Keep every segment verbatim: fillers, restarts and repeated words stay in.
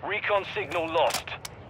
Recon signal lost.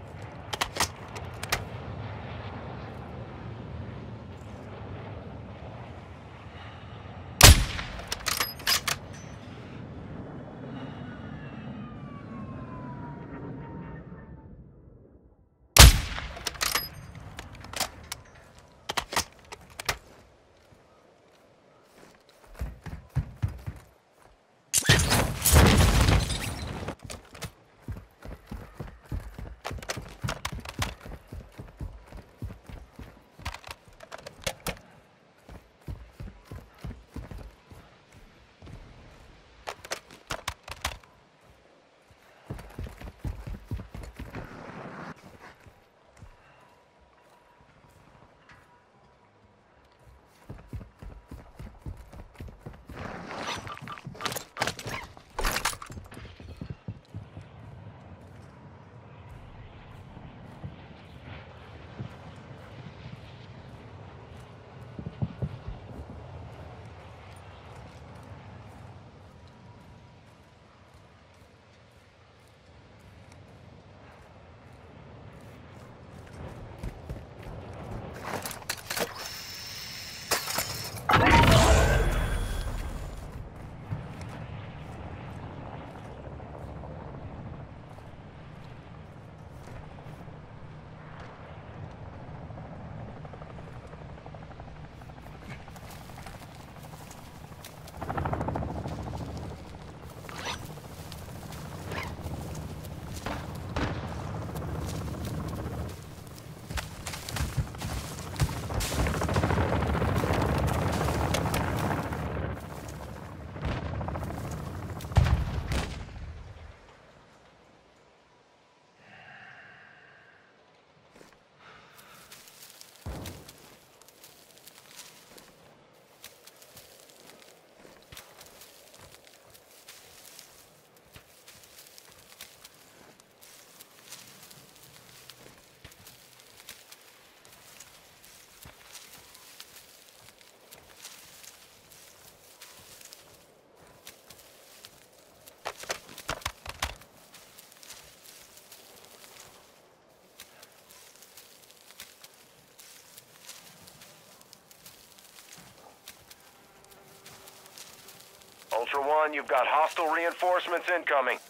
Ultra One, you've got hostile reinforcements incoming.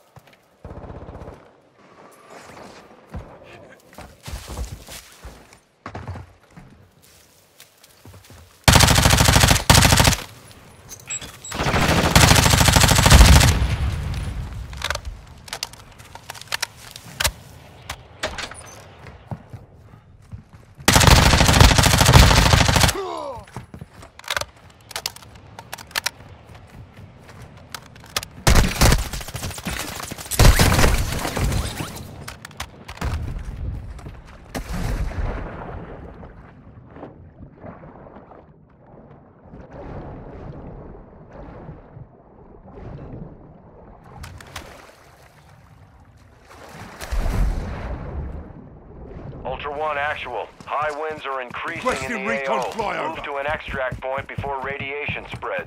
Ultra One, actual. High winds are increasing Requesting in the recon A O. flyover. Move to an extract point before radiation spreads.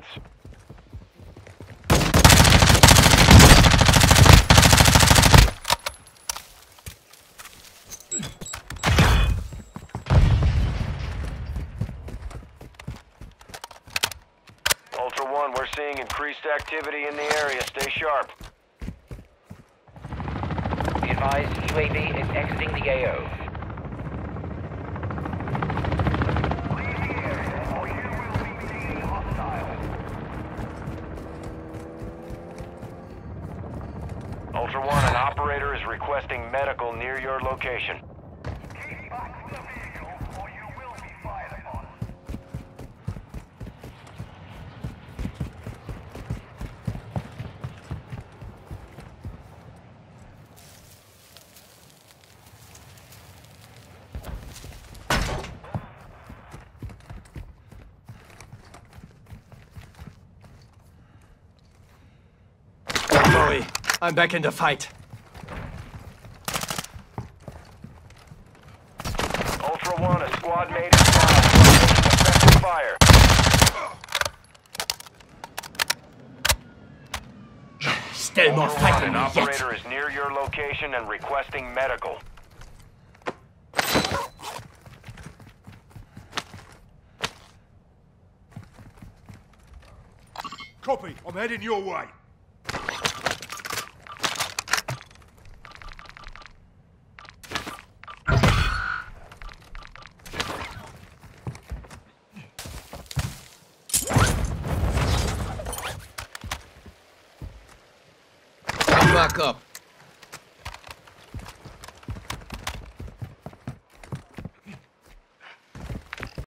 Ultra One, we're seeing increased activity in the area. Stay sharp. Be advised, U A V is exiting the A O. Ultra One, an operator is requesting medical near your location. Keep back from the vehicle, or you will be fired upon. Sorry, I'm back in the fight. Ultra One, a squad mate is down. Effective fire. Still more Ultra One, fighting an me yet. operator is near your location and requesting medical. Copy. I'm heading your way. I'm back up.